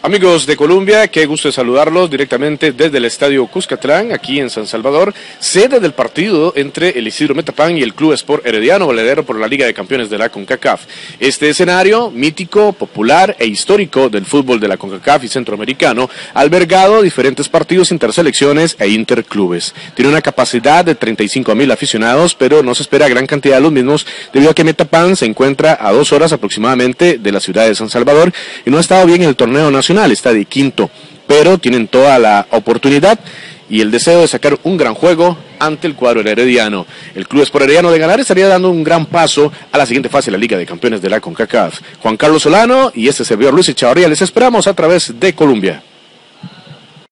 Amigos de Colombia, qué gusto de saludarlos directamente desde el Estadio Cuscatlán, aquí en San Salvador, sede del partido entre el Isidro Metapán y el Club Sport Herediano, valedero por la Liga de Campeones de la CONCACAF. Este escenario mítico, popular e histórico del fútbol de la CONCACAF y centroamericano ha albergado diferentes partidos interselecciones e interclubes. Tiene una capacidad de 35,000 aficionados, pero no se espera gran cantidad de los mismos debido a que Metapán se encuentra a 2 horas aproximadamente de la ciudad de San Salvador y no ha estado bien en el torneo nacional. Está de quinto, pero tienen toda la oportunidad y el deseo de sacar un gran juego ante el cuadro herediano. El Club Sport Herediano de ganar estaría dando un gran paso a la siguiente fase de la Liga de Campeones de la CONCACAF. Juan Carlos Solano y este servidor Luis Echavarría les esperamos a través de Colombia.